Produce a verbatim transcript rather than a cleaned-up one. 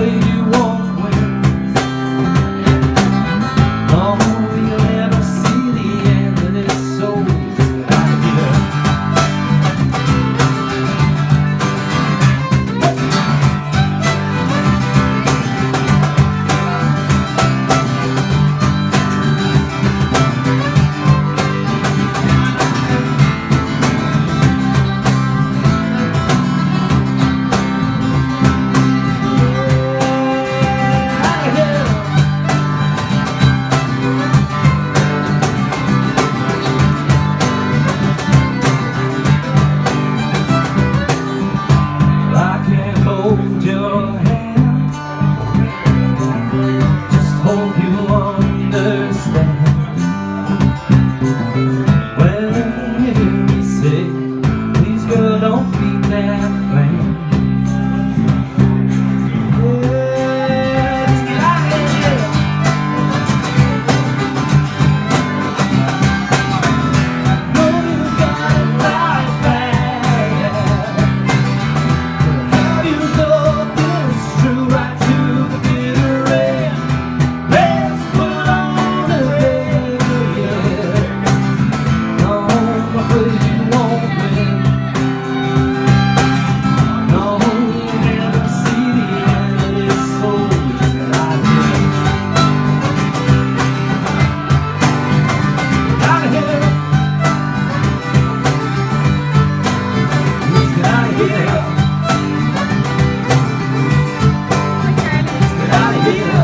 afraid you won't win. No, you'll never see the end of this, so just get out of here. Hold your hand, just hope you understand. When you hear me say, please girl, don't feed that flame. Yeah, just get out of here. No, you gotta fight back. Yeah.